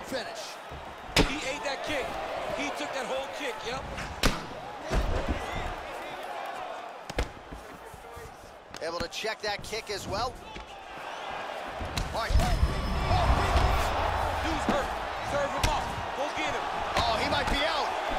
finish. He ate that kick. He took that whole kick, yep. Able to check that kick as well. All right. Dude's hurt. Serve him up. Go get him. Oh, he might be out.